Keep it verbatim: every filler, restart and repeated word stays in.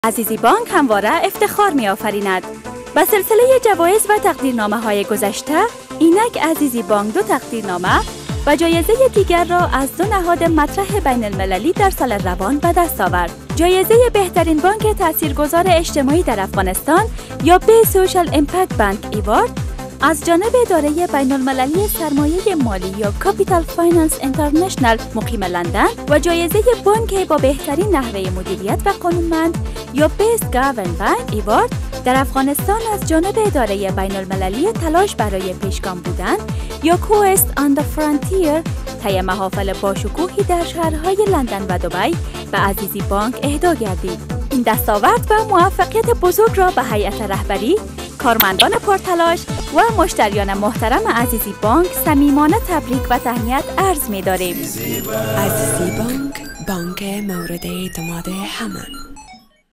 عزیزی بانک همواره افتخار می آفریند. به سلسله جوایز و تقدیرنامه های گذشته، اینک عزیزی بانک دو تقدیرنامه و جایزه دیگر را از دو نهاد مطرح بین المللی در سال روان به دست آورد. جایزه بهترین بانک تاثیرگذار اجتماعی در افغانستان یا Best Social Impact Bank Award از جانب اداره بین المللی سرمایه مالی یا کاپیتال فایننس اینترنشنال مقیم لندن و جایزه بانک با بهترین نحوه مدیریت و قانونمند یا Best Government Bank Award در افغانستان از جانب اداره بین المللی تلاش برای پیشگام بودن یا Quest on the Frontier طی محافل باشکوهی در شهرهای لندن و دبی به عزیزی بانک اهدا گردید. این دستاورد و موفقیت بزرگ را به هیئت رهبری، کارمندان پرتلاش و مشتریان محترم عزیزی بانک صمیمانه تبریک و تهنیت عرض می داریم. عزیزی بانک، بانک مورد اعتماد همه.